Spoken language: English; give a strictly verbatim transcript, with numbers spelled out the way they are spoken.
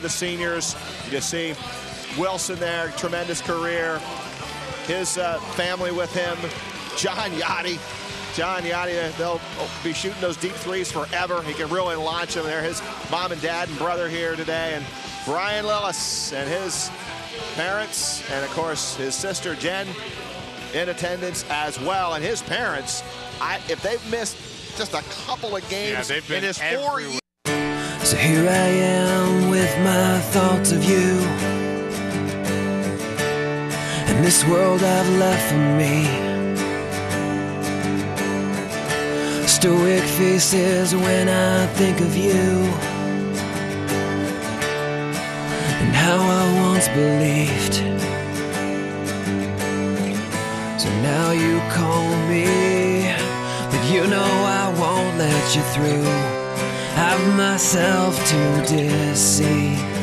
the seniors. You just see Wilson there, tremendous career. His uh, family with him. John Yadi. John Yadi, they'll be shooting those deep threes forever. He can really launch them there. His mom and dad and brother here today. And Brian Lillis and his parents, and of course his sister Jen in attendance as well. And his parents, I, if they've missed just a couple of games yeah, in his four years. So here I am with my thoughts of you, and this world I've left for me. Stoic faces when I think of you, and how I once believed. So now you call me, but you know I won't let you through. Have myself to deceive.